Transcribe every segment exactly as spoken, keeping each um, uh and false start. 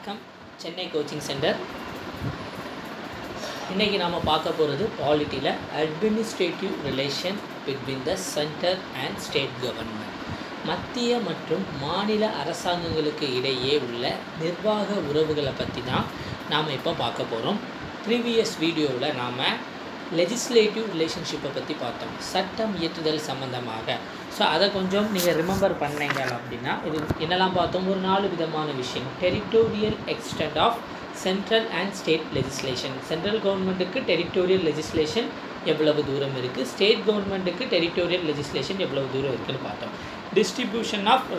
வணக்கம் Chennai coaching centre. இன்றைக்கி நாம் பார்க்க போகிறது பாலிட்டியில் administrative relation between the centre and state government. மத்திய மற்றும் மாநில அரசாங்கங்களுக்கு இடையே உள்ள நிர்வாக உறவுகளை பற்றி தான் நாம் இப்போ பார்க்க போகிறோம். ப்ரீவியஸ் வீடியோவில் நாம் லெஜிஸ்லேட்டிவ் ரிலேஷன்ஷிப்பை பற்றி பார்த்தோம், சட்டம் இயற்றுதல் சம்மந்தமாக. ஸோ அதை கொஞ்சம் நீங்கள் ரிமெம்பர் பண்ணீங்க அப்படின்னா இது என்னெல்லாம் பார்த்தோம், ஒரு நாலு விதமான விஷயம். Territorial extent of central and state legislation. Central கவர்மெண்ட்டுக்கு டெரிட்டோரியல் லெஜிஸ்லேஷன் எவ்வளவு தூரம் இருக்குது, ஸ்டேட் கவர்மெண்ட்டுக்கு டெரிட்டோரியல் லெஜிஸ்லேஷன் எவ்வளவு தூரம் இருக்குதுன்னு பார்த்தோம். டிஸ்ட்ரிபியூஷன் ஆஃப்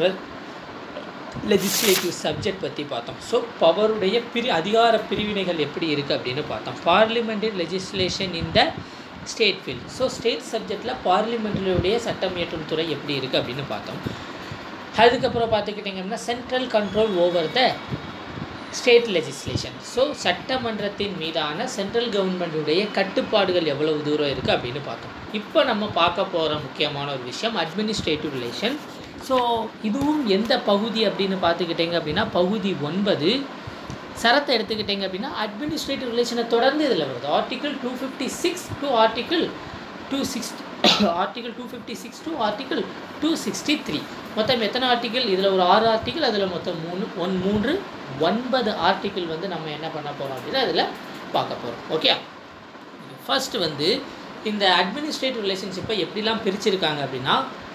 லெஜிஸ்லேட்டிவ் சப்ஜெக்ட் பற்றி பார்த்தோம். ஸோ பவருடைய பிரி அதிகார பிரிவினைகள் எப்படி இருக்குது அப்படின்னு பார்த்தோம். Parliamentary legislation in the state field. So state சப்ஜெக்டில் பார்லிமெண்ட்ரியுடைய சட்டம் இயற்றும் துறை எப்படி இருக்குது அப்படின்னு பார்த்தோம். அதுக்கப்புறம் பார்த்துக்கிட்டிங்கன்னா central control over the state legislation. So சட்டமன்றத்தின் மீதான சென்ட்ரல் கவர்மெண்ட்டுடைய கட்டுப்பாடுகள் எவ்வளவு தூரம் இருக்குது அப்படின்னு பார்த்தோம். இப்போ நம்ம பார்க்க போகிற முக்கியமான ஒரு விஷயம் அட்மினிஸ்ட்ரேட்டிவ் ரிலேஷன். ஸோ இதுவும் எந்த பகுதி அப்படின்னு பார்த்துக்கிட்டிங்க அப்படின்னா பகுதி ஒன்பது சரத்தை எடுத்துக்கிட்டிங்க அப்படின்னா அட்மினிஸ்ட்ரேட்டிவ் ரிலேஷனை தொடர்ந்து இதில் வருது. Article two fifty six to article two sixty article two fifty six to article two sixty three மொத்தம் எத்தனை ஆர்டிகிள்? இதில் ஒரு ஆறு ஆர்டிகிள், அதில் மொத்தம் மூணு ஒன் மூன்று ஒன்பது ஆர்டிகிள் வந்து நம்ம என்ன பண்ண போகிறோம் அப்படின்னா அதில் பார்க்க போகிறோம். ஓகே, ஃபர்ஸ்ட் வந்து இந்த அட்மினிஸ்ட்ரேட்டிவ் ரிலேஷன்ஷிப்பை எப்படிலாம் பிரிச்சிருக்காங்க அப்படின்னா,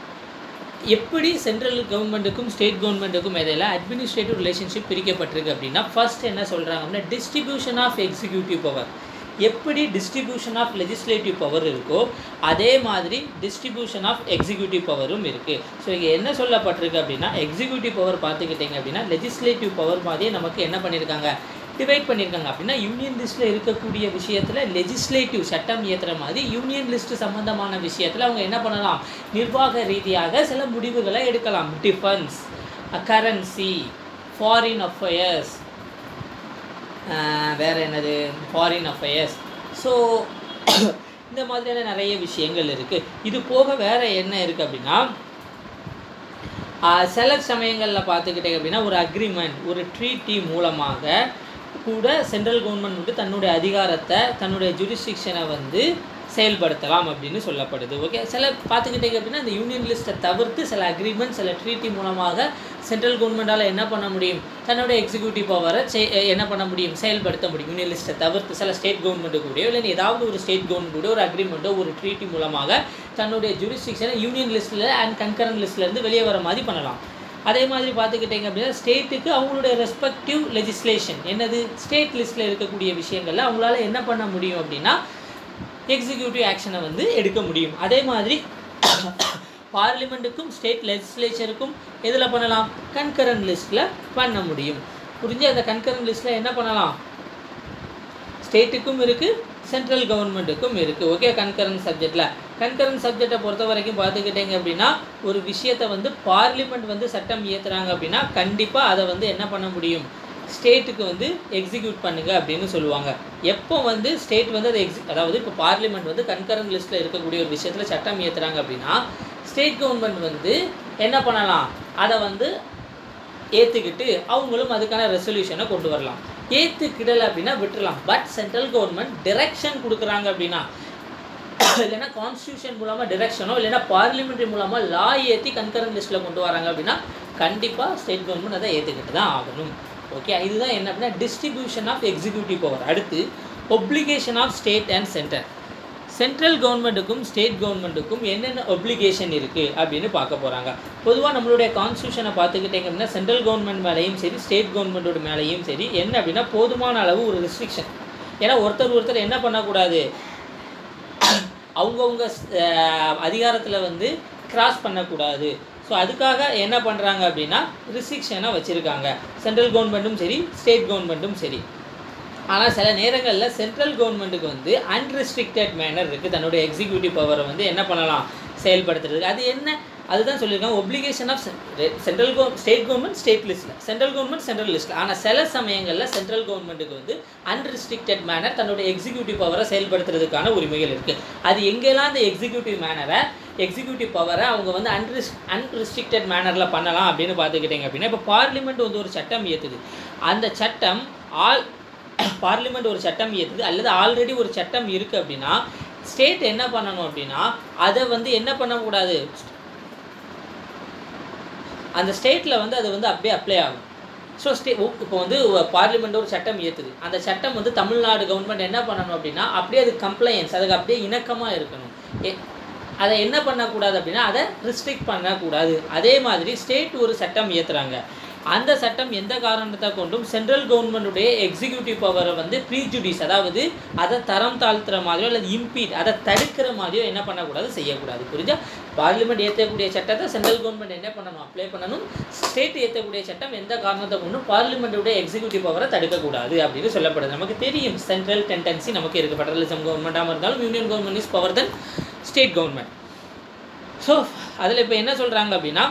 எப்படி சென்ட்ரல் கவர்மெண்ட்டுக்கும் ஸ்டேட் கவர்மெண்ட்டுக்கும் இடையில அட்மினிஸ்ட்ரேட்டிவ் ரிலேஷன்ஷிப் பிரிக்கப்பட்டிருக்கு அப்படின்னா, ஃபர்ஸ்ட் என்ன சொல்கிறாங்க அப்படின்னா டிஸ்ட்ரிபியூஷன் ஆஃப் எக்ஸிக்யூட்டிவ் பவர். எப்படி டிஸ்ட்ரிபியூஷன் ஆஃப் லெஜிஸ்லேட்டிவ் பவர் இருக்கோ அதே மாதிரி டிஸ்ட்ரிபியூஷன் ஆஃப் எக்ஸிக்யூட்டிவ் பவரும் இருக்குது. ஸோ இங்கே என்ன சொல்லப்பட்டிருக்கு அப்படின்னா, எக்ஸிக்யூட்டிவ் பவர் பார்த்துக்கிட்டிங்க அப்படின்னா லெஜிஸ்லேட்டிவ் பவர் மாதிரியே நமக்கு என்ன பண்ணியிருக்காங்க, டிவைட் பண்ணியிருக்காங்க. அப்படின்னா யூனியன் லிஸ்ட்டில் இருக்கக்கூடிய விஷயத்தில் லெஜிஸ்லேட்டிவ் சட்டம் இயற்றுற மாதிரி யூனியன் லிஸ்ட்டு சம்மந்தமான விஷயத்தில் அவங்க என்ன பண்ணலாம், நிர்வாக ரீதியாக சில முடிவுகளை எடுக்கலாம். டிஃபென்ஸ், கரன்சி, ஃபாரின் அஃபேர்ஸ், வேறு என்னது ஃபாரின் அஃபேர்ஸ். ஸோ இந்த மாதிரியான நிறைய விஷயங்கள் இருக்குது. இது போக வேறு என்ன இருக்குது அப்படின்னா, சில சமயங்களில் பார்த்துக்கிட்டே அப்படின்னா ஒரு அக்ரிமெண்ட், ஒரு ட்ரீட்டி மூலமாக கூட சென்ட்ரல் கவர்மெண்ட் வந்து தன்னுடைய அதிகாரத்தை, தன்னுடைய ஜூரிஸ்டிக்ஷனை வந்து செயல்படுத்தலாம் அப்படின்னு சொல்லப்படுது. ஓகே, சில பார்த்துக்கிட்டீங்க அப்படின்னா இந்த யூனியன் லிஸ்ட்டை தவிர்த்து சில அக்ரிமெண்ட், சில ட்ரீட்டி மூலமாக சென்ட்ரல் கவர்மெண்டால் என்ன பண்ண முடியும், தன்னுடைய எக்ஸிக்யூட்டிவ் பவரை என்ன பண்ண முடியும், செயல்படுத்த முடியும். யூனியன் லிஸ்ட்டை தவிர்த்து சில ஸ்டேட் கவர்மெண்ட்டு கூடயோ இல்லை ஏதாவது ஒரு ஸ்டேட் கவர்மெண்ட் கூட ஒரு அக்ரிமெண்ட்டோ ஒரு ட்ரீட்டி மூலமாக தன்னுடைய ஜூரிஸ்டிக்ஷனை யூனியன் லிஸ்ட்டில் அண்ட் கன்கரண்ட் லிஸ்ட்லேருந்து வெளியே வர மாதிரி பண்ணலாம். அதே மாதிரி பார்த்துக்கிட்டிங்க அப்படின்னா ஸ்டேட்டுக்கு அவங்களுடைய ரெஸ்பெக்டிவ் லெஜிஸ்லேஷன் என்னது, ஸ்டேட் லிஸ்ட்டில் இருக்கக்கூடிய விஷயங்களில் அவங்களால என்ன பண்ண முடியும் அப்படின்னா எக்ஸிக்யூட்டிவ் ஆக்ஷனை வந்து எடுக்க முடியும். அதே மாதிரி பார்லிமெண்ட்டுக்கும் ஸ்டேட் லெஜிஸ்லேச்சருக்கும் எதில் பண்ணலாம், கன்கரண்ட் லிஸ்ட்டில் பண்ண முடியும். புரிஞ்சு அந்த கன்கரண்ட் லிஸ்ட்டில் என்ன பண்ணலாம், ஸ்டேட்டுக்கும் இருக்குது சென்ட்ரல் கவர்மெண்ட்டுக்கும் இருக்குது. ஓகே, கன்கரண்ட் சப்ஜெக்டில் கன்கரண்ட் சப்ஜெக்டை பொறுத்த வரைக்கும் பார்த்துக்கிட்டிங்க அப்படின்னா ஒரு விஷயத்தை வந்து பார்லிமெண்ட் வந்து சட்டம் இயற்றுறாங்க அப்படின்னா கண்டிப்பாக அதை வந்து என்ன பண்ண முடியும், ஸ்டேட்டுக்கு வந்து எக்ஸிக்யூட் பண்ணுங்க அப்படின்னு சொல்லுவாங்க. எப்போ வந்து ஸ்டேட் வந்து அதை எக்ஸி அதாவது இப்போ பார்லிமெண்ட் வந்து கன்கரண்ட் லிஸ்ட்டில் இருக்கக்கூடிய ஒரு விஷயத்தில் சட்டம் ஏற்றுறாங்க அப்படின்னா ஸ்டேட் கவர்மெண்ட் வந்து என்ன பண்ணலாம், அதை வந்து ஏற்றுக்கிட்டு அவங்களும் அதுக்கான ரெசல்யூஷனை கொண்டு வரலாம். ஏற்றுக்கிடலை அப்படின்னா விட்டுடலாம். பட் சென்ட்ரல் கவர்மெண்ட் டிரெக்ஷன் கொடுக்குறாங்க அப்படின்னா, இல்லைன்னா கான்ஸ்டியூஷன் மூலமாக டிரெக்ஷனோ இல்லைன்னா பார்லிமெண்ட்ரி மூலமாக லா ஏற்றி கன்கரண்ட் லிஸ்ட்டில் கொண்டு வராங்க அப்படின்னா கண்டிப்பாக ஸ்டேட் கவர்மெண்ட் அதை ஏற்றுக்கிட்டு தான் ஆகணும். ஓகே, இதுதான் என்ன அப்படின்னா டிஸ்ட்ரிபியூஷன் ஆஃப் எக்ஸிக்யூட்டிவ் பவர். அடுத்து obligation of state and centre. Central கவர்மெண்ட்டுக்கும் ஸ்டேட் கவர்மெண்ட்டுக்கும் என்னென்ன ஒப்ளிகேஷன் இருக்குது அப்படின்னு பார்க்க போகிறாங்க. பொதுவாக நம்மளுடைய கான்ஸ்டியூஷனை பார்த்துக்கிட்டிங்க அப்படின்னா சென்ட்ரல் கவர்மெண்ட் மேலேயும் சரி ஸ்டேட் கவர்மெண்ட்டோட மேலேயும் சரி என்ன அப்படின்னா போதுமான அளவு ஒரு ரெஸ்ட்ரிக்ஷன். ஏன்னா ஒருத்தர் ஒருத்தர் என்ன பண்ணக்கூடாது, அவங்கவுங்க அதிகாரத்தில் வந்து கிராஸ் பண்ணக்கூடாது. ஸோ அதுக்காக என்ன பண்ணுறாங்க அப்படின்னா ரெஸ்ட்ரிக்ஷனை வச்சுருக்காங்க சென்ட்ரல் கவர்மெண்ட்டும் சரி ஸ்டேட் கவர்மெண்ட்டும் சரி. ஆனால் சில நேரங்களில் சென்ட்ரல் கவர்மெண்ட்டுக்கு வந்து அன்ரெஸ்ட்ரிக்டட் மேனர் இருக்குது, தன்னுடைய எக்ஸிக்யூட்டிவ் பவரை வந்து என்ன பண்ணலாம், செயல்படுத்துறதுக்கு. அது என்ன, அதுதான் சொல்லியிருக்காங்க obligation of central government state government state லிஸ்ட்டில், சென்ட்ரல் கவர்மெண்ட் சென்ட்ரல் லிஸ்ட்டில். ஆனால் சில சமயங்களில் சென்ட்ரல் கவர்மெண்ட்டுக்கு வந்து அன்ரெஸ்ட்ரிக்டட் மேனர் தன்னுடைய எக்ஸிக்யூட்டிவ் பவரை செயல்படுத்துறதுக்கான உரிமைகள் இருக்குது. அது எங்கெல்லாம் அந்த எக்ஸிக்யூட்டிவ் மேனரை எக்ஸிக்யூட்டிவ் பவரை அவங்க வந்து அன்ரிஸ் அன்ரிஸ்ட்ரிக்டட் மேனரில் பண்ணலாம் அப்படின்னு பார்த்துக்கிட்டிங்க அப்படின்னா, இப்போ பார்லிமெண்ட் வந்து ஒரு சட்டம் இயற்றுது. அந்த சட்டம் ஆல் பார்லிமெண்ட் ஒரு சட்டம் இயற்றுது அல்லது ஆல்ரெடி ஒரு சட்டம் இருக்குது அப்படின்னா ஸ்டேட் என்ன பண்ணணும் அப்படின்னா அதை வந்து என்ன பண்ணக்கூடாது, அந்த ஸ்டேட்டில் வந்து அது வந்து அப்படியே அப்ளை ஆகும். ஸோ ஸ்டே இப்போ வந்து பார்லிமெண்ட் ஒரு சட்டம் ஏற்றுது, அந்த சட்டம் வந்து தமிழ்நாடு கவர்மெண்ட் என்ன பண்ணணும் அப்படின்னா அப்படியே அது கம்ப்ளையன்ஸ், அதுக்கு அப்படியே இணக்கமாக இருக்கணும். அதை என்ன பண்ணக்கூடாது அப்படின்னா அதை ரிஸ்ட்ரிக்ட் பண்ணக்கூடாது. அதே மாதிரி ஸ்டேட் ஒரு சட்டம் ஏற்றுறாங்க, அந்த சட்டம் எந்த காரணத்தை கொண்டும் சென்ட்ரல் கவர்மெண்ட்டுடைய எக்ஸிக்யூட்டிவ் பவரை வந்து ப்ரீஜுடிஸ், அதாவது அதை தரம் தாழ்த்துற மாதிரியோ அல்லது இம்பீட், அதை தடுக்கிற மாதிரியோ என்ன பண்ணக்கூடாது, செய்யக்கூடாது. புரிஞ்சா? பார்லிமெண்ட் ஏற்றக்கூடிய சட்டத்தை சென்ட்ரல் கவர்மெண்ட் என்ன பண்ணணும், அப்ளை பண்ணணும். ஸ்டேட் ஏற்றக்கூடிய சட்டம் எந்த காரணத்தை கொண்டும் பார்லிமெண்ட்டுடைய எக்ஸிக்யூட்டிவ் பவரை தடுக்கக்கூடாது அப்படின்னு சொல்லப்படுது. நமக்கு தெரியும் சென்ட்ரல் டெண்டன்சி நமக்கு இருக்குது. ஃபெடரலிசம் கவர்மெண்ட்டாக இருந்தாலும் union government is power then state government. So அதில் இப்போ என்ன சொல்கிறாங்க அப்படின்னா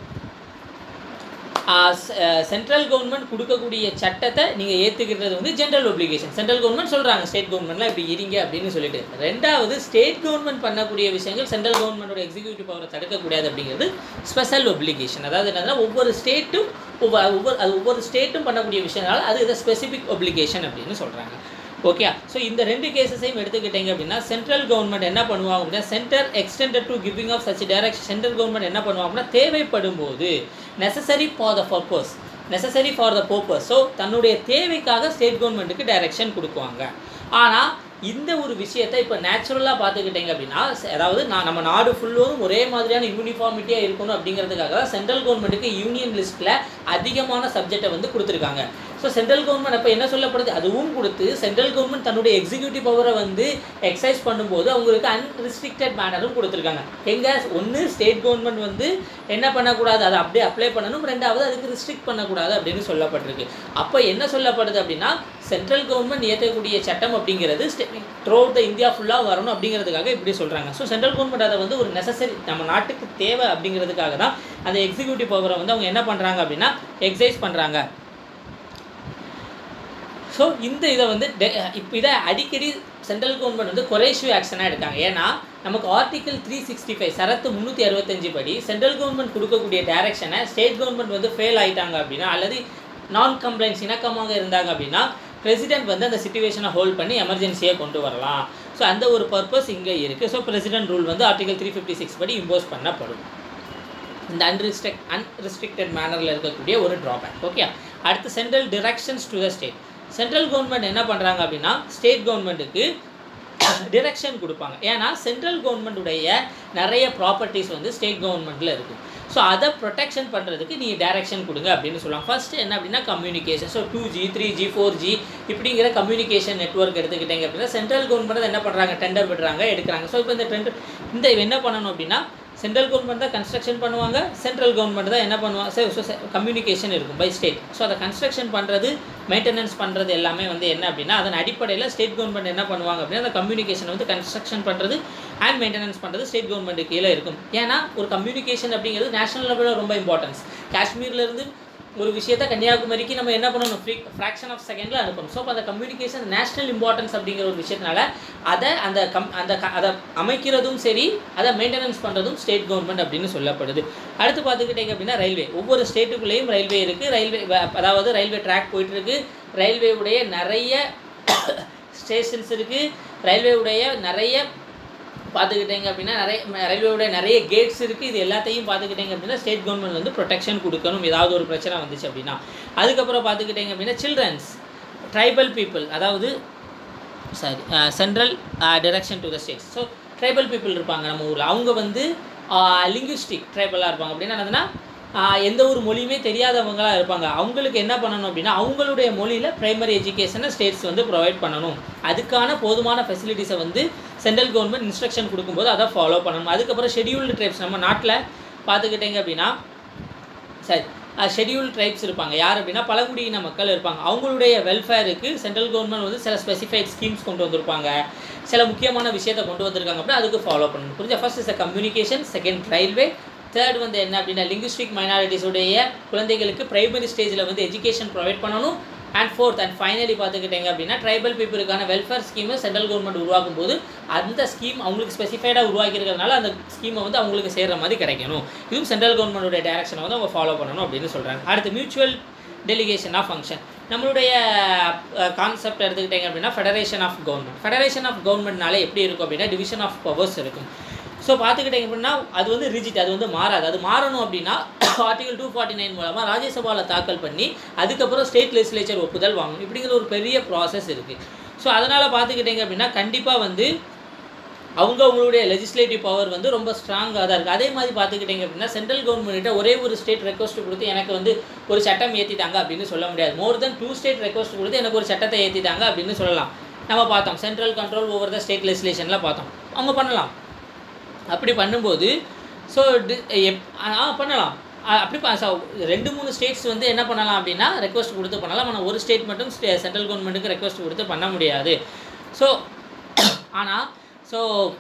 சென்ட்ரல் கவர்மெண்ட் கொடுக்கக்கூடிய சட்டத்தை நீங்கள் ஏற்றுக்கிறது வந்து ஜென்ரல் ஒப்ளிகேஷன். சென்ட்ரல் கவர்மெண்ட் சொல்கிறாங்க ஸ்டேட் கவர்மெண்ட்லாம் இப்படி இருங்க அப்படின்னு சொல்லிட்டு. ரெண்டாவது ஸ்டேட் கவர்மெண்ட் பண்ணக்கூடிய விஷயங்கள் சென்ட்ரல் கவர்மெண்டோட எக்ஸிக்யூட்டிவ் பவரை தடுக்கக்கூடாது அப்படிங்கிறது ஸ்பெஷல் ஒப்ளிகேஷன். அதாவது என்னன்னா ஒவ்வொரு ஸ்டேட்டும் ஒவ்வொரு ஒவ்வொரு அது ஒவ்வொரு ஸ்டேட்டும் பண்ணக்கூடிய விஷயனால அது இதை ஸ்பெசிஃபிக் ஒப்ளிகேஷன் அப்படின்னு சொல்கிறாங்க. ஓகே, ஸோ இந்த ரெண்டு கேஸஸையும் எடுத்துக்கிட்டீங்க அப்படின்னா சென்ட்ரல் கவர்மெண்ட் என்ன பண்ணுவாங்க அப்படின்னா centre extended to giving of such direction. Central government என்ன பண்ணுவாங்க அப்படின்னா தேவைப்படும் போது necessary for the purpose necessary for the purpose so தன்னுடைய தேவைக்காக ஸ்டேட் கவர்மெண்ட்டுக்கு டைரக்ஷன் கொடுக்குவாங்க. ஆனால் இந்த ஒரு விஷயத்தை இப்போ நேச்சுரலாக பார்த்துக்கிட்டீங்க அப்படின்னா அதாவது நான் நம்ம நாடு ஃபுல்லும் ஒரே மாதிரியான யூனிஃபார்மிட்டியாக இருக்கணும் அப்படிங்கிறதுக்காக தான் சென்ட்ரல் கவர்மெண்ட்டுக்கு யூனியன் லிஸ்ட்டில் அதிகமான சப்ஜெக்டை வந்து கொடுத்துருக்காங்க. ஸோ சென்ட்ரல் கவர்மெண்ட் அப்போ என்ன சொல்லப்படுது, அதுவும் கொடுத்து சென்ட்ரல் கவர்மெண்ட் தன்னுடைய எக்ஸிக்யூட்டிவ் பவரை வந்து எக்ஸசைஸ் பண்ணும்போது அவங்களுக்கு அன்ரிஸ்ட்ரிக்டட் மேனரும் கொடுத்துருக்காங்க. எங்கே ஒன்று ஸ்டேட் கவர்மெண்ட் வந்து என்ன பண்ணக்கூடாது, அதை அப்படியே அப்ளை பண்ணணும், ரெண்டாவது அதுக்கு ரிஸ்ட்ரிக்ட் பண்ணக்கூடாது அப்படின்னு சொல்லப்பட்டிருக்கு. அப்போ என்ன சொல்லப்படுது அப்படின்னா சென்ட்ரல் கவர்மெண்ட் இயற்றக்கூடிய சட்டம் அப்படிங்கிறது த்ரூ அவுட் த இந்தியா ஃபுல்லாக வரணும் அப்படிங்கிறதுக்காக இப்படி சொல்கிறாங்க. ஸோ சென்ட்ரல் கவர்மெண்ட் அதை வந்து ஒரு நெசசரி நம்ம நாட்டுக்கு தேவை அப்படிங்கிறதுக்காக தான் அந்த எக்ஸிக்யூட்டிவ் பவரை வந்து அவங்க என்ன பண்ணுறாங்க அப்படின்னா எக்ஸசைஸ் பண்ணுறாங்க. ஸோ இந்த இதை வந்து இப்போ இதை அடிக்கடி சென்ட்ரல் கவர்மெண்ட் வந்து கொரேசிவ் ஆக்ஷனாக எடுக்காங்க. ஏன்னா நமக்கு ஆர்டிகல் த்ரீ சிக்ஸ்டி ஃபைவ் சரத்து முந்நூற்றி அறுபத்தஞ்சு படி சென்ட்ரல் கவர்மெண்ட் கொடுக்கக்கூடிய டைரக்ஷனை ஸ்டேட் கவர்மெண்ட் வந்து ஃபெயில் ஆகிட்டாங்க அப்படின்னா அல்லது நான் கம்ப்ளைண்ட்ஸ் இணக்கமாக இருந்தாங்க அப்படின்னா பிரசிடென்ட் வந்து அந்த சிச்சுவேஷனை ஹோல்ட் பண்ணி எமர்ஜென்சியை கொண்டு வரலாம். ஸோ அந்த ஒரு பர்பஸ் இங்கே இருக்குது. ஸோ பிரசிடென்ட் ரூல் வந்து ஆர்டிகல் த்ரீ ஃபிஃப்டி சிக்ஸ் படி இம்போஸ் பண்ணப்படும். இந்த அன்ரிஸ்ட்ரிக்ட் அன்ரிஸ்ட்ரிக்டட் மேனரில் இருக்கக்கூடிய ஒரு ட்ராபேக். ஓகே, அடுத்து central directions to the state. Central government என்ன பண்ணுறாங்க அப்படின்னா ஸ்டேட் கவர்மெண்ட்டுக்கு டிரெக்ஷன் கொடுப்பாங்க. ஏன்னா சென்ட்ரல் கவர்மெண்ட்டுடைய நிறைய ப்ராப்பர்ட்டிஸ் வந்து ஸ்டேட் கவர்மெண்ட்டில் இருக்குது. ஸோ அதை ப்ரொடெக்ஷன் பண்ணுறதுக்கு நீங்கள் டைரக்ஷன் கொடுங்க அப்படின்னு சொல்லுவாங்க. ஃபஸ்ட்டு என்ன அப்படின்னா communication. So two G three G four G இப்படிங்கிற கம்யூனிகேஷன் நெட்வொர்க் எடுத்துக்கிட்டீங்க அப்படின்னா சென்ட்ரல் கவர்மெண்ட் என்ன பண்ணுறாங்க, டெண்டர் விடுறாங்க, எடுக்கிறாங்க. ஸோ இப்போ இந்த டெண்டர் இந்த என்ன பண்ணணும் அப்படின்னா சென்ட்ரல் கவர்மெண்ட் தான் கன்ஸ்ட்ரக்ஷன் பண்ணுவாங்க, சென்ட்ரல் கவர்மெண்ட் தான் என்ன பண்ணுவாங்க, கம்யூனிகேஷன் இருக்கும் பை ஸ்டேட். ஸோ அதை கன்ஸ்ட்ரக்ஷன் பண்ணுறது மெயின்டெனன்ஸ் பண்ணுறது எல்லாமே வந்து என்ன அப்படின்னா அதன் அடிப்படையில் ஸ்டேட் கவர்மெண்ட் என்ன பண்ணுவாங்க அப்படின்னா அந்த கம்யூனிகேஷன் வந்து கன்ஸ்ட்ரக்ஷன் பண்ணுறது அண்ட் மெயின்டெனன்ஸ் பண்ணுறது ஸ்டேட் கவர்மெண்ட்டு கீழே இருக்கும். ஏன்னா ஒரு கம்யூனிகேஷன் அப்படிங்கிறது நேஷனல் லெவலில் ரொம்ப இம்பார்ட்டன்ஸ். காஷ்மீர்லேருந்து ஒரு விஷயத்தை கன்னியாகுமரிக்கு நம்ம என்ன பண்ணணும், ஃப்ரீ ஃப்ராக்ஷன் ஆஃப் செகண்டில் அனுப்பணும். ஸோ அந்த கம்யூனிகேஷன் நேஷனல் இம்பார்ட்டன்ஸ் அப்படிங்கிற ஒரு விஷயத்தினால அதை அந்த கம் அந்த அதை அமைக்கிறதும் சரி அதை மெயின்டெனன்ஸ் பண்ணுறதும் ஸ்டேட் கவர்மெண்ட் அப்படின்னு சொல்லப்படுது. அடுத்து பார்த்துக்கிட்டீங்க அப்படின்னா ரயில்வே. ஒவ்வொரு ஸ்டேட்டுக்குள்ளேயும் ரயில்வே இருக்குது. ரயில்வே அதாவது ரயில்வே ட்ராக் போயிட்டுருக்கு. ரயில்வேவுடைய நிறைய ஸ்டேஷன்ஸ் இருக்குது. ரயில்வேவுடைய நிறைய பார்த்துக்கிட்டீங்க அப்படின்னா நிறைய ரயில்வேவுடைய நிறைய கேட்ஸ் இருக்குது. இது எல்லாத்தையும் பார்த்துக்கிட்டீங்க அப்படின்னா ஸ்டேட் கவர்மெண்ட் வந்து ப்ரொடெக்ஷன் கொடுக்கணும் ஏதாவது ஒரு பிரச்சனை வந்துச்சு அப்படின்னா. அதுக்கப்புறம் பார்த்துக்கிட்டீங்க அப்படின்னா சில்ட்ரன்ஸ், ட்ரைபல் பீப்புள், அதாவது sorry central direction to the states. So tribal people இருப்பாங்க நம்ம ஊரில், அவங்க வந்து லிங்குவிஸ்டிக் ட்ரைபலாக இருப்பாங்க. அப்படின்னா என்னதுன்னா எந்த ஒரு மொழியுமே தெரியாதவங்களாக இருப்பாங்க. அவங்களுக்கு என்ன பண்ணணும் அப்படின்னா அவங்களுடைய மொழியில் ப்ரைமரி எஜுகேஷனை ஸ்டேட்ஸ் வந்து ப்ரொவைட் பண்ணணும். அதுக்கான போதுமான ஃபெசிலிட்டிஸை வந்து சென்ட்ரல் கவர்மெண்ட் இன்ஸ்ட்ரக்ஷன் கொடுக்கும்போது அதை ஃபாலோ பண்ணணும். அதுக்கப்புறம் ஷெட்யூல்டு ட்ரைப்ஸ் நம்ம நாட்டில் பார்த்துக்கிட்டீங்க அப்படின்னா சரி ஷெட்யூல் ட்ரைப்ஸ் இருப்பாங்க. யார் அப்படின்னா பழங்குடியின மக்கள் இருப்பாங்க. அவங்களுடைய வெல்ஃபேருக்கு சென்ட்ரல் கவர்மெண்ட் வந்து சில ஸ்பெசிஃபைட் ஸ்கீம்ஸ் கொண்டு வந்திருப்பாங்க, சில முக்கியமான விஷயத்தை கொண்டு வந்திருக்காங்க அப்படின்னா அதுக்கு ஃபாலோ பண்ணணும். புரிஞ்சா? First is a communication, second railway, third வந்து என்ன அப்படின்னா லிங்குவிஸ்டிக் மைனாரிட்டிஸுடைய குழந்தைகளுக்கு ப்ரைமரி ஸ்டேஜில் வந்து எஜுகேஷன் ப்ரொவைட் பண்ணணும். அண்ட் ஃபோர்த் அண்ட் ஃபைனலி பார்த்துக்கிட்டீங்க அப்படின்னா ட்ரைபல் பீப்புளுக்கான வெல்ஃபேர் ஸ்கீமை சென்ட்ரல் கவர்மெண்ட் உருவாக்கும் போது அந்த ஸ்கீம் அவங்களுக்கு ஸ்பெசிஃபைடாக உருவாக்கியிருக்கிறதுனால அந்த ஸ்கீமை வந்து அவங்களுக்கு சேர்கிற மாதிரி கிடைக்கணும். இதுவும் சென்ட்ரல் கவர்மெண்ட்டோட டைரக்ஷனை வந்து அவங்க ஃபாலோ பண்ணணும் அப்படின்னு சொல்கிறாங்க. அடுத்து மியூச்சுவல் டெலிகேஷன் ஆஃப் ஃபங்க்ஷன். நம்மளுடைய கான்செப்ட் எடுத்துக்கிட்டீங்க அப்படின்னா federation of government. Federation of கவர்மெண்ட்னாலே எப்படி இருக்கும் அப்படின்னா டிவிஷன் ஆஃப் பவர்ஸ் இருக்கும். ஸோ பார்த்துக்கிட்டீங்க அப்படின்னா அது வந்து ரிஜிட், அது வந்து மாறாது. அது மாறணும் அப்படின்னா ஆர்டிகல் டூ ஃபார்ட்டி நைன் மூலமாக ராஜ்யசபாவில் தாக்கல் பண்ணி அதுக்கப்புறம் ஸ்டேட் லெஜிஸ்லேச்சர் ஒப்புதல் வாங்கணும். இப்படிங்கிற ஒரு பெரிய ப்ராசஸ் இருக்குது. ஸோ அதனால் பார்த்துக்கிட்டீங்க அப்படின்னா கண்டிப்பாக வந்து அவங்க அவங்களுடைய லெஜிஸ்லேட்டிவ் பவர் வந்து ரொம்ப ஸ்ட்ராங்காக தான் இருக்குது. அதே மாதிரி பார்த்துக்கிட்டிங்க அப்படின்னா சென்ட்ரல் கவர்மெண்ட்ட ஒரே ஒரு ஸ்டேட் ரெக்வஸ்ட் கொடுத்து எனக்கு வந்து ஒரு சட்டம் ஏற்றிட்டாங்க அப்படின்னு சொல்ல முடியாது. More then two state request கொடுத்து எனக்கு ஒரு சட்டத்தை ஏற்றிட்டாங்க அப்படின்னு சொல்லலாம். நம்ம பார்த்தோம் central control over the state லெஜிஸ்லேஷனில் பார்த்தோம். அவங்க பண்ணலாம். அப்படி பண்ணும்போது ஸோ எப் பண்ணலாம். அப்படி ரெண்டு மூணு ஸ்டேட்ஸ் வந்து என்ன பண்ணலாம் அப்படின்னா ரெக்வஸ்ட் கொடுத்து பண்ணலாம். ஆனால் ஒரு ஸ்டேட் மட்டும் சென்ட்ரல் கவர்மெண்ட்டுக்கு ரெக்வஸ்ட் கொடுத்து பண்ண முடியாது. ஸோ ஆனால் ஸோ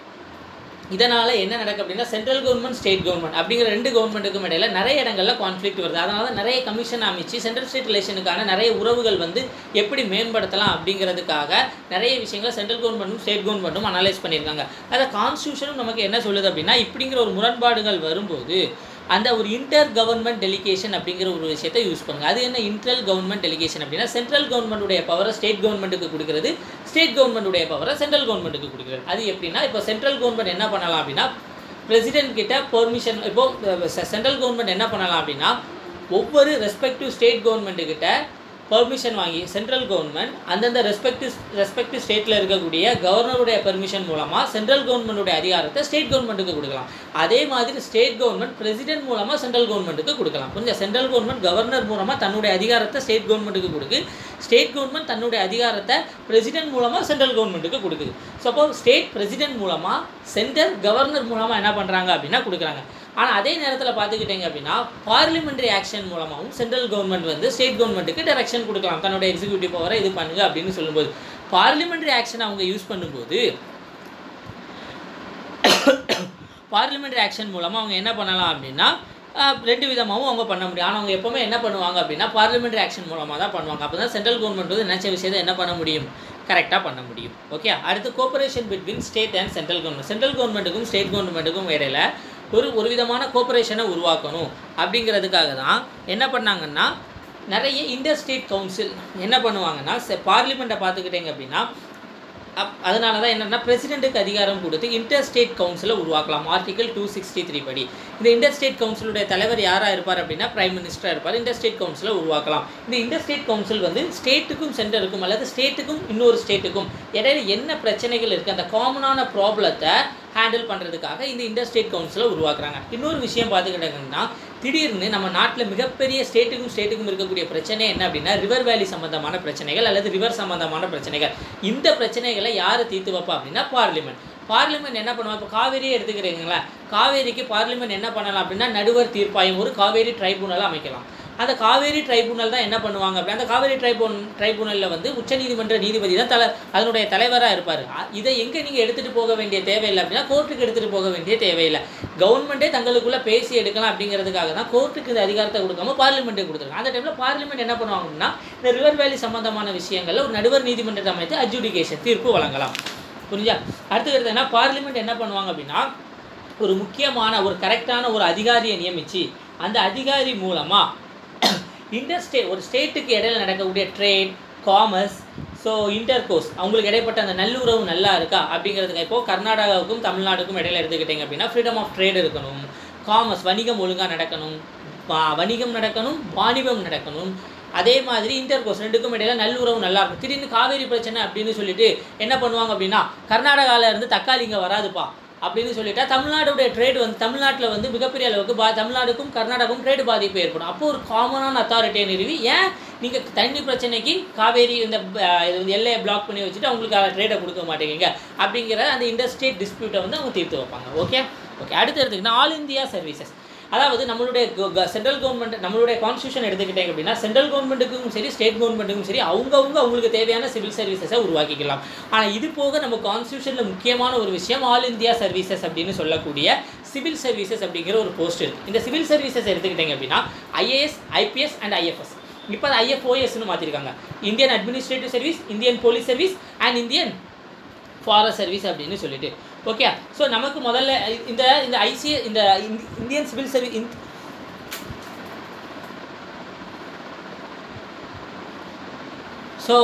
இதனால் என்ன நடக்கும் அப்படின்னா சென்ட்ரல் கவர்மெண்ட் ஸ்டேட் கவர்மெண்ட் அப்படிங்கிற ரெண்டு கவர்மெண்ட்டுக்கும் இடையில நிறைய இடங்களில் கான்ஃப்ளிக்ட் வருது. அதனால தான் நிறைய கமிஷன் அமைச்சு சென்ட்ரல் ஸ்டேட் ரிலேஷனுக்கான நிறைய உறவுகள் வந்து எப்படி மேம்படுத்தலாம் அப்படிங்கிறதுக்காக நிறைய விஷயங்களை சென்ட்ரல் கவர்மெண்ட்டும் ஸ்டேட் கவர்மெண்ட்டும் அனலைஸ் பண்ணியிருக்காங்க. அதை கான்ஸ்டியூஷனும் நமக்கு என்ன சொல்லுது அப்படின்னா இப்படிங்கிற ஒரு முரண்பாடுகள் வரும்போது அந்த ஒரு இன்டர் கவர்மெண்ட் டெலிகேஷன் அப்படிங்கிற ஒரு விஷயத்தை யூஸ் பண்ணுங்க. அது என்ன இன்டர் கவர்மெண்ட் டெலிகேஷன் அப்படின்னா சென்ட்ரல் கவர்மெண்ட்டுடைய பவரை ஸ்டேட் கவர்மெண்ட்டுக்கு கொடுக்குறது, ஸ்டேட் கவர்மெண்ட்டுடைய பவரை சென்ட்ரல் கவர்மெண்ட்டுக்கு கொடுக்குறது. அது எப்படின்னா இப்போ சென்ட்ரல் கவர்மெண்ட் என்ன பண்ணலாம் அப்படின்னா பிரசிடென்ட் கிட்ட பெர்மிஷன், இப்போ சென்ட்ரல் கவர்மெண்ட் என்ன பண்ணலாம் அப்படின்னா ஒவ்வொரு ரெஸ்பெக்டிவ் ஸ்டேட் கவர்மெண்ட்டுக்கிட்ட பெர்மிஷன் வாங்கி சென்ட்ரல் கவர்மெண்ட் அந்தந்த ரெஸ்பெக்டிவ் ரெஸ்பெக்டிவ் ஸ்டேட்டில் இருக்கக்கூடிய கவர்னருடைய பெர்மிஷன் மூலமாக சென்ட்ரல் கவர்மெண்ட்டுடைய அதிகாரத்தை ஸ்டேட் கவர்மெண்ட்டுக்கு கொடுக்கலாம். அதே மாதிரி ஸ்டேட் கவர்மெண்ட் பிரசிடென்ட் மூலமாக சென்ட்ரல் கவர்மெண்ட்டுக்கு கொடுக்கலாம். புரிஞ்ச சென்ட்ரல் கவர்மெண்ட் கவர்னர் மூலமாக தன்னுடைய அதிகாரத்தை ஸ்டேட் கவர்மெண்ட்டுக்கு கொடுக்கு, ஸ்டேட் கவர்மெண்ட் தன்னுடைய அதிகாரத்தை பிரசிடென்ட் மூலமாக சென்ட்ரல் கவர்மெண்ட்டுக்கு கொடுக்குது. சப்போஸ் ஸ்டேட் பிரசிடென்ட் மூலமாக சென்ட்ரல் கவர்னர் மூலமாக என்ன பண்ணுறாங்க அப்படின்னா கொடுக்குறாங்க. ஆனால் அதே நேரத்தில் பார்த்துக்கிட்டீங்க அப்படின்னா பார்லிமெண்ட்ரி ஆக்ஷன் மூலமாகவும் சென்ட்ரல் கவர்மெண்ட் வந்து ஸ்டேட் கவர்மெண்ட்டுக்கு டைரக்ஷன் கொடுக்கலாம் தன்னுடைய எக்ஸிக்யூட்டிவ் பவரை இது பண்ணுங்க அப்படின்னு சொல்லும்போது பார்லிமெண்ட்ரி ஆக்ஷன் அவங்க யூஸ் பண்ணும்போது பார்லிமெண்ட்ரி ஆக்ஷன் மூலமாக அவங்க என்ன பண்ணலாம் அப்படின்னா ரெண்டு விதமாகவும் அவங்க பண்ண முடியும். ஆனால் அவங்க எப்போவுமே என்ன பண்ணுவாங்க அப்படின்னா பார்லிமெண்ட்ரி ஆக்ஷன் மூலமாக தான் பண்ணுவாங்க. அப்போ தான் சென்ட்ரல் கவர்மெண்ட் வந்து நினச்ச விஷயத்தை என்ன பண்ண முடியும், கரெக்டாக பண்ண முடியும். ஓகே, அடுத்து cooperation between state and central government. Central கவர்மெண்ட்டுக்கும் ஸ்டேட் கவர்மெண்ட்டுக்கும் இடையில ஒரு ஒரு விதமான கோஆபரேஷனை உருவாக்கணும் அப்படிங்கிறதுக்காக தான் என்ன பண்ணாங்கன்னா நிறைய இன்டர் ஸ்டேட் கவுன்சில் என்ன பண்ணுவாங்கன்னா பார்லிமெண்ட்டை பார்த்துக்கிட்டீங்க அப்படின்னா அப் அதனால தான் என்னென்னா பிரசிடென்ட்டுக்கு அதிகாரம் கொடுத்து இன்டர் ஸ்டேட் கவுன்சிலை உருவாக்கலாம். ஆர்டிகல் டூ சிக்ஸ்டி த்ரீ படி இந்த இன்டர் ஸ்டேட் கவுன்சிலுடைய தலைவர் யாராக இருப்பார் அப்படின்னா பிரைம் மினிஸ்டராக இருப்பார். இன்டர் ஸ்டேட் கவுன்சிலை உருவாக்கலாம். இந்த இன்டர் ஸ்டேட் கவுன்சில் வந்து ஸ்டேட்டுக்கும் சென்டருக்கும் அல்லது ஸ்டேட்டுக்கும் இன்னொரு ஸ்டேட்டுக்கும் இடையில என்ன பிரச்சனைகள் இருக்குது அந்த காமனான ப்ராப்ளத்தை ஹேண்டில் பண்ணுறதுக்காக இந்த இன்டர் ஸ்டேட் கவுன்சிலை உருவாக்குறாங்க. இன்னொரு விஷயம் பார்த்துக்கிட்டாங்கன்னா திடீர்னு நம்ம நாட்டில் மிகப்பெரிய ஸ்டேட்டுக்கும் ஸ்டேட்டுக்கும் இருக்கக்கூடிய பிரச்சனை என்ன அப்படின்னா ரிவர் வேலி சம்மந்தமான பிரச்சனைகள் அல்லது ரிவர் சம்மந்தமான பிரச்சனைகள். இந்த பிரச்சனைகளை யார் தீர்த்து வைப்பா அப்படின்னா பார்லிமெண்ட். பார்லிமெண்ட் என்ன பண்ணுவாங்க, இப்போ காவேரியை எடுத்துக்கிறீங்களா, காவேரிக்கு பார்லிமெண்ட் என்ன பண்ணலாம் அப்படின்னா நடுவர் தீர்ப்பாயம் ஒரு காவேரி ட்ரைபூனலாக அமைக்கலாம். அந்த காவேரி ட்ரைபூனல் தான் என்ன பண்ணுவாங்க அப்படின்னா அந்த காவேரி ட்ரைபூன் ட்ரைபூனலில் வந்து உச்சநீதிமன்ற நீதிபதி தான் தலை அதனுடைய தலைவராக இருப்பார். இதை எங்கே நீங்கள் எடுத்துகிட்டு போக வேண்டிய தேவையில்லை அப்படின்னா கோர்ட்டுக்கு எடுத்துகிட்டு போக வேண்டிய தேவையில்லை. கவர்மெண்ட்டே தங்களுக்குள்ளே பேசி எடுக்கலாம் அப்படிங்கிறதுக்காக தான் கோர்ட்டுக்கு இந்த அதிகாரத்தை கொடுக்காம பார்லிமெண்ட்டுக்கு கொடுத்துருக்காங்க. அந்த டைமில் பார்லிமெண்ட் என்ன பண்ணுவாங்க அப்படின்னா இந்த ரிவர் வேலி சம்பந்தமான விஷயங்களில் ஒரு நடுவர் நீதிமன்றத்தை அமைத்து அட்ஜுடிகேஷன் தீர்ப்பு வழங்கலாம். புரிஞ்சா? அடுத்துக்கிறது என்ன பார்லிமெண்ட் என்ன பண்ணுவாங்க அப்படின்னா ஒரு முக்கியமான ஒரு கரெக்டான ஒரு அதிகாரியை நியமித்து அந்த அதிகாரி மூலமாக இன்டர் ஸ்டேட் ஒரு ஸ்டேட்டுக்கு இடையில நடக்கக்கூடிய trade commerce so intercourse அவங்களுக்கு இடைப்பட்ட அந்த நல்லுறவு நல்லா இருக்கா அப்படிங்கிறதுக்கு இப்போது கர்நாடகாவுக்கும் தமிழ்நாடுக்கும் இடையில எடுத்துக்கிட்டிங்க அப்படின்னா ஃப்ரீடம் ஆஃப் ட்ரேட் இருக்கணும், காமர்ஸ் வணிகம் ஒழுங்காக நடக்கணும், வணிகம் நடக்கணும், வாணிபம் நடக்கணும். அதே மாதிரி இன்டர் கோர்ஸ் ரெண்டுக்கும் இடையில நல்லுறவு நல்லா இருக்கும். திடீர்னு காவேரி பிரச்சனை அப்படின்னு சொல்லிட்டு என்ன பண்ணுவாங்க அப்படின்னா கர்நாடகாவில் இருந்து தக்காளி இங்கே வராதுப்பா அப்படின்னு சொல்லிட்டா தமிழ்நாடுடைய ட்ரேட் வந்து தமிழ்நாட்டில் வந்து மிகப்பெரிய அளவுக்கு பா தமிழ்நாடுக்கும் கர்நாடகாவும் ட்ரேடு பாதிப்பு ஏற்படும். அப்போ ஒரு காமனான அத்தாரிட்டியை நிறுவி ஏன் நீங்கள் தண்ணி பிரச்சனைக்கு காவேரி இந்த இது வந்து எல்லையை பிளாக் பண்ணி வச்சுட்டு அவங்களுக்கு ட்ரேடை கொடுக்க மாட்டேங்க அப்படிங்கிற அந்த இன்டர் ஸ்டேட் டிஸ்பியூட்டை வந்து அவங்க தீர்த்து வைப்பாங்க. ஓகே ஓகே அடுத்து எடுத்துக்கிட்டா ஆல் இந்தியா சர்வீசஸ். அதாவது நம்மளுடைய சென்ட்ரல் கவர்மெண்ட் நம்மளுடைய கான்ஸ்டியூஷன் எடுத்துக்கிட்டேங்க அப்படின்னா சென்ட்ரல் கவர்மெண்ட்டுக்கும் சரி ஸ்டேட் கவர்மெண்ட்டுக்கும் சரி அவங்கவுங்க அவங்களுக்கு தேவையான சிவில் சர்வீசஸை உருவாக்கிக்கலாம். ஆனால் இது போக நம்ம கான்ஸ்டியூஷனில் முக்கியமான ஒரு விஷயம் ஆல் இந்தியா சர்வீசஸ் அப்படின்னு சொல்லக்கூடிய சிவில் சர்வீசஸ் அப்படிங்கிற ஒரு போஸ்ட் இருக்குது. இந்த சிவில் சர்வீசஸ் எடுத்துக்கிட்டீங்க அப்படின்னா ஐஏஎஸ் ஐபிஎஸ் அண்ட் ஐஎஃப்எஸ் இப்போ அது ஐஎஃப்ஓஎஸ்ன்னு மாற்றிருக்காங்க. Indian administrative service, Indian police service and Indian forest service அப்படின்னு சொல்லிட்டு. ஓகே, ஸோ நமக்கு முதல்ல இந்த இந்த ஐசிஏ இந்த இந்தியன் சிவில் சர்வீஸ் ஸோ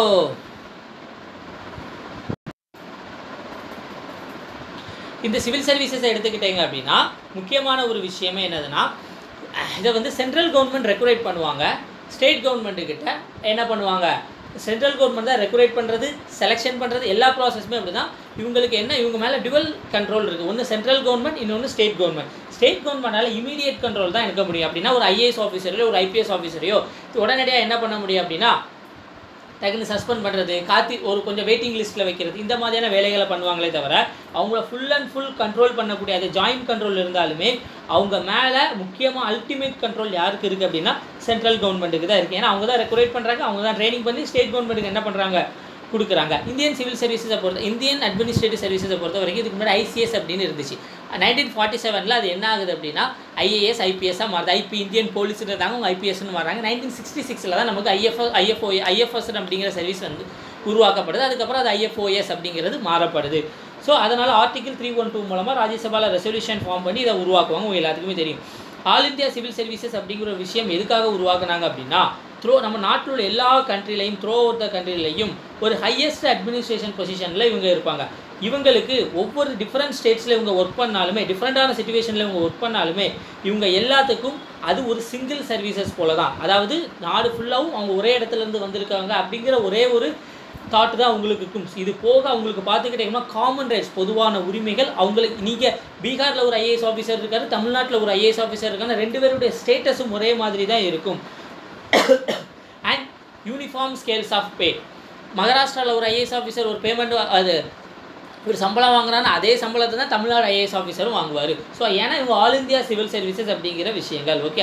இந்த சிவில் சர்வீசஸை எடுத்துக்கிட்டீங்க அப்படின்னா முக்கியமான ஒரு விஷயமே என்னதுன்னா, இதை வந்து சென்ட்ரல் கவர்மெண்ட் ரெகுலேட் பண்ணுவாங்க. ஸ்டேட் கவர்மெண்ட்டுக்கிட்ட என்ன பண்ணுவாங்க, சென்ட்ரல் கவர்மெண்ட் தான் ரெகுலேட் பண்ணுறது, செலெக்ஷன் பண்ணுறது, எல்லா ப்ராசஸுமே அப்படி தான். இவங்களுக்கு என்ன, இவங்க மேலே டுவல் கண்ட்ரோல் இருக்குது. ஒன்று சென்ட்ரல் கவர்மெண்ட், இன்னொன்று ஸ்டேட் கவர்மெண்ட். ஸ்டேட் கவர்மெண்ட்டால் இமீடியட் கண்ட்ரோல் தான் எடுக்க முடியும். அப்படின்னா ஒரு ஐஏஎஸ் ஆஃபீஸரையோ ஒரு ஐபிஎஸ் ஆஃபீஸரையோ உடனடியாக என்ன பண்ண முடியும் அப்படின்னா டக்குன்னு சஸ்பெண்ட் பண்ணுறது, காத்தி ஒரு கொஞ்சம் வெயிட்டிங் லிஸ்ட்டில் வைக்கிறது, இந்த மாதிரியான வேலைகளை பண்ணுவாங்களே தவிர அவங்கள ஃபுல் அண்ட் ஃபுல் கண்ட்ரோல் பண்ணக்கூடிய அது ஜாயின்ட் கண்ட்ரோல் இருந்தாலுமே அவங்க மேலே முக்கியமாக அல்டிமேட் கண்ட்ரோல் யாருக்கு இருக்குது அப்படின்னா சென்ட்ரல் கவர்மெண்ட்டுக்கு தான் இருக்குது. ஏன்னா அவங்க தான் ரெகுலேட் பண்ணுறாங்க, அவங்க தான் ட்ரைனிங் பண்ணி ஸ்டேட் கவர்மெண்ட்டுக்கு என்ன பண்ணுறாங்க, கொடுக்குறாங்க. இந்தியன் சிவில் சர்வீசஸை பொறுத்த இந்தியன் அட்மினிஸ்ட்ரேட்டிவ் சர்வீசஸை பொறுத்த வரைக்கும் இதுக்கு முன்னாடி ஐசிஎஸ் அப்படின்னு இருந்துச்சு. நைன்டீன் ஃபார்ட்டி செவனில் அது என்ன ஆகுது அப்படின்னா ஐஏஎஸ் ஐபிஎஸ்ஸாக மாறுது. ஐபி இந்தியன் போலீஸ்னு இருந்தாங்க, அவங்க ஐபிஎஸ்ன்னு மாறாங்க. நைன்டீன் சிக்ஸ்டி சிக்ஸில் தான் நமக்கு ஐஎஃப் ஐஎஃப்ஓ ஐஎஃப்எஸ் அப்படிங்கிற சர்வீஸ் வந்து உருவாக்கப்படுது. அதுக்கப்புறம் அது ஐஎஃப்ஓஎஸ் அப்படிங்கிறது மாறப்படுது. ஸோ அதனால் ஆர்டிகல் த்ரீ ஒன் டூ மூலமாக ராஜ்யசபாவில் ரெசல்யூஷன் ஃபார்ம் பண்ணி இதை உருவாக்குவாங்க. உங்கள் எல்லாத்துக்குமே தெரியும். ஆல் இந்தியா சிவில் சர்வீசஸ் அப்படிங்கிற ஒரு விஷயம் எதுக்காக உருவாக்குனாங்க அப்படின்னா, த்ரோ நம்ம நாட்டில் உள்ள எல்லா கண்ட்ரிலையும் த்ரோ அவுட் த கண்ட்ரிலையும் ஒரு ஹையஸ்ட் அட்மினிஸ்ட்ரேஷன் பொசிஷனில் இவங்க இருப்பாங்க. இவங்களுக்கு ஒவ்வொரு டிஃப்ரெண்ட் ஸ்டேட்ஸில் இவங்க ஒர்க் பண்ணாலுமே, டிஃப்ரெண்ட்டான சிச்சுவேஷனில் இவங்க ஒர்க் பண்ணாலுமே இவங்க எல்லாத்துக்கும் அது ஒரு சிங்கிள் சர்வீசஸ் போல தான். அதாவது நாடு ஃபுல்லாகவும் அவங்க ஒரே இடத்துலேருந்து வந்திருக்காங்க அப்படிங்கிற ஒரே ஒரு தாட் தான் அவங்களுக்கு இருக்கும். இது போக அவங்களுக்கு பார்த்துக்கிட்டிங்கன்னா காமன் ரைட்ஸ், பொதுவான உரிமைகள். அவங்களுக்கு நீங்கள் பீகாரில் ஒரு ஐஏஎஸ் ஆஃபீஸர் இருக்காரு, தமிழ்நாட்டில் ஒரு ஐஏஎஸ் ஆஃபீஸர் இருக்காங்க, ரெண்டு பேருடைய ஸ்டேட்டஸும் ஒரே மாதிரி தான் இருக்கும். And uniform scales of pay. மகாராஷ்டிராவில் ஒரு ஐஏஎஸ் ஆஃபீஸர் ஒரு பேமெண்ட் அது ஒரு சம்பளம் வாங்குறான்னு அதே சம்பளத்தை தான் தமிழ்நாடு ஐஏஎஸ் ஆஃபீஸரும் வாங்குவார். ஸோ ஏன்னா இவங்க ஆல் இந்தியா சிவில் சர்வீசஸ் அப்படிங்கிற விஷயங்கள். ஓகே,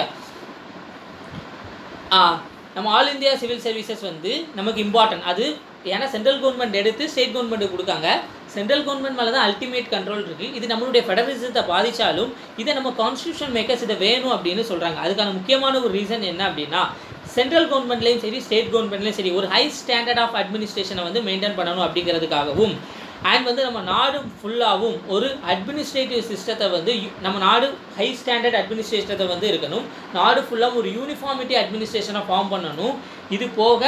நம்ம ஆல் இந்தியா சிவில் சர்வீசஸ் வந்து நமக்கு இம்பார்ட்டன்ட். அது ஏன்னா சென்ட்ரல் கவர்மெண்ட் எடுத்து ஸ்டேட் கவர்மெண்ட்டுக்கு கொடுக்காங்க. சென்ட்ரல் கவர்மெண்ட் மேலே தான் அல்டிமேட் கண்ட்ரோல் இருக்குது. இது நம்மளுடைய ஃபெடரலிசத்தை பாதித்தாலும் இதை நம்ம கான்ஸ்டியூஷன் மேக்கர்ஸ் இதை வேணும் அப்படின்னு சொல்கிறாங்க. அதுக்கான முக்கியமான ஒரு ரீசன் என்ன அப்படின்னா, சென்ட்ரல் கவர்மெண்ட்லேயும் சரி ஸ்டேட் கவர்மெண்ட்லேயும் சரி ஒரு ஹை ஸ்டாண்டர்ட் ஆஃப் அட்மினிஸ்ட்ரேஷனை வந்து மெயின்டைன் பண்ணணும் அப்படிங்கிறதுக்காகவும், அண்ட் வந்து நம்ம நாடு ஃபுல்லாகவும் ஒரு அட்மினிஸ்ட்ரேட்டிவ் சிஸ்டத்தை வந்து நம்ம நாடு ஹை ஸ்டாண்டர்ட் அட்மினிஸ்ட்ரேஷத்தை வந்து இருக்கணும். நாடு ஃபுல்லாக ஒரு யூனிஃபார்மிட்டி அட்மினிஸ்ட்ரேஷனை ஃபார்ம் பண்ணணும். இது போக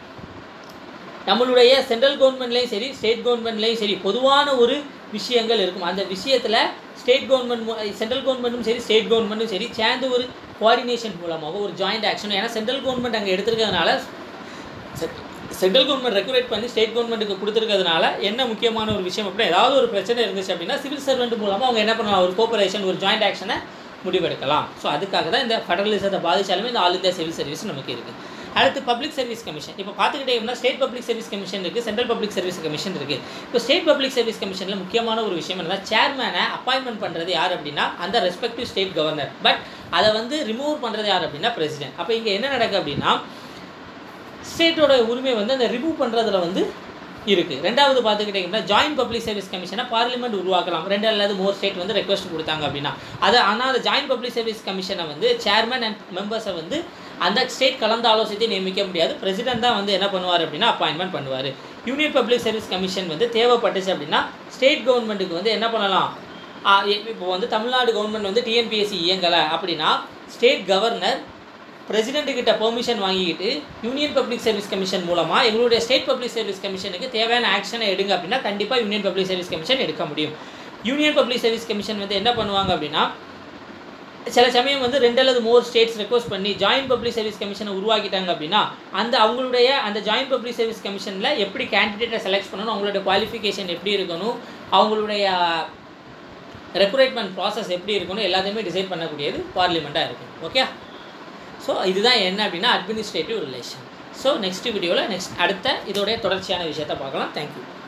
நம்மளுடைய சென்ட்ரல் கவர்மெண்ட்லேயும் சரி ஸ்டேட் கவர்மெண்ட்லேயும் சரி பொதுவான ஒரு விஷயங்கள் இருக்கும். அந்த விஷயத்தில் ஸ்டேட் கவர்மெண்ட் சென்ட்ரல் கவர்மெண்ட்டும் சரி ஸ்டேட் கவர்மெண்ட்டும் சரி சேர்ந்து ஒரு கோஆர்டினேஷன் மூலமாக ஒரு ஜாயிண்ட் ஆக்ஷன். ஏன்னா சென்ட்ரல் கவர்மெண்ட் அங்கே எடுத்துருக்கிறதுனால, சென்ட்ரல் கவர்மெண்ட் ரெகுலேட் பண்ணி ஸ்டேட் கவர்மெண்ட்டுக்கு கொடுத்துருக்கிறதுனால என்ன முக்கியமான ஒரு விஷயம் அப்படின்னா, ஏதாவது ஒரு பிரச்சனை இருந்துச்சு அப்படின்னா சிவில் சர்வெண்ட் மூலமாக அவங்க என்ன பண்ணலாம், ஒரு கோஆபரேஷன் ஒரு ஜாயிண்ட் ஆக்ஷனை முடிவெடுக்கலாம். ஸோ அதுக்காக தான் இந்த ஃபெடரலிசத்தை பாதித்தாலுமே இந்த ஆல் இந்தியா சிவில் சர்வீஸ் நமக்கு இருக்குது. அடுத்து பப்ளிக் சர்வீஸ் கமிஷன். இப்போ பார்த்துக்கிட்டே ஸ்டேட் பப்ளிக் சர்வீஸ் கமிஷன் இருக்குது, சென்ட்ரல் பப்ளிக் சர்வீஸ் கமிஷன் இருக்குது. இப்போ ஸ்டேட் பப்ளிக் சர்வீஸ் கமிஷனில் முக்கியமான ஒரு விஷயம் என்னன்னா, சேர்மேனை அப்பாயின்மெண்ட் பண்ணுறது யார் அப்படின்னா அந்த ரெஸ்பெக்டிவ் ஸ்டேட் கவர்னர். பட் அதை வந்து ரிமூவ் பண்ணுறது யார் அப்படின்னா பிரசிடென்ட். அப்போ இங்கே என்ன நடக்குது அப்படின்னா, ஸ்டேட்டோட உரிமை வந்து அந்த ரிமூவ் பண்ணுறதுல வந்து இருக்குது. ரெண்டாவது பார்த்துக்கிட்டிங்கன்னா ஜாயின்ட் பப்ளிக் சர்வீஸ் கமிஷனை பார்லிமெண்ட் உருவாக்கலாம். ரெண்டு அல்லது மோர் ஸ்டேட் வந்து ரெக்வஸ்ட் கொடுத்தாங்க அப்படின்னா அதை. ஆனால் அந்த ஜாயின்ட் பப்ளிக் சர்வீஸ் கமிஷனை வந்து சேர்மன் அண்ட் மெம்பர்ஸை வந்து அந்த ஸ்டேட் கலந்து ஆலோசித்து நியமிக்க முடியாது. பிரசிடென்ட் தான் வந்து என்ன பண்ணுவார் அப்படின்னா அப்பாயின்மெண்ட் பண்ணுவார். யூனியன் பப்ளிக் சர்வீஸ் கமிஷன் வந்து தேவைப்பட்டுச்சு அப்படின்னா ஸ்டேட் கவர்மெண்ட்டுக்கு வந்து என்ன பண்ணலாம், இப்போ வந்து தமிழ்நாடு கவர்மெண்ட் வந்து டிஎன்பிஎஸ்சி இயங்கலை அப்படின்னா ஸ்டேட் கவர்னர் பிரசிடென்ட்டுக்கிட்ட பெர்மிஷன் வாங்கிக்கிட்டு யூனியன் பப்ளிக் சர்வீஸ் கமிஷன் மூலமாக எங்களுடைய ஸ்டேட் பப்ளிக் சர்வீஸ் கமிஷனுக்கு தேவையான ஆக்ஷனை எடுங்க அப்படின்னா கண்டிப்பாக யூனியன் பப்ளிக் சர்வீஸ் கமிஷன் எடுக்க முடியும். யூனியன் பப்ளிக் சர்வீஸ் கமிஷன் வந்து என்ன பண்ணுவாங்க அப்படின்னா, சில சமயம் வந்து ரெண்டு அல்லது மோர் ஸ்டேட்ஸ் ரெக்வஸ்ட் பண்ணி ஜாயின்ட் பப்ளிக் சர்வீஸ் கமிஷனை உருவாக்கிட்டாங்க அப்படின்னா அந்த அவங்களுடைய அந்த ஜாயின்ட் பப்ளிக் சர்வீஸ் கமிஷனில் எப்படி கேண்டிடேட்டை செலக்ட் பண்ணணும், அவங்களுடைய குவாலிஃபிகேஷன் எப்படி இருக்கணும், அவங்களுடைய ரெக்ரூட்மெண்ட் ப்ராசஸ் எப்படி இருக்கணும் எல்லாத்தையுமே டிசைட் பண்ணக்கூடியது பார்லிமெண்ட்டாக இருக்கும். ஓகே, ஸோ இதுதான் என்ன அப்படின்னா அட்மினிஸ்ட்ரேட்டிவ் ரிலேஷன். ஸோ நெக்ஸ்ட் வீடியோவில் நெக்ஸ்ட் அடுத்த இதோடைய தொடர்ச்சியான விஷயத்தை பார்க்கலாம். தேங்க்யூ.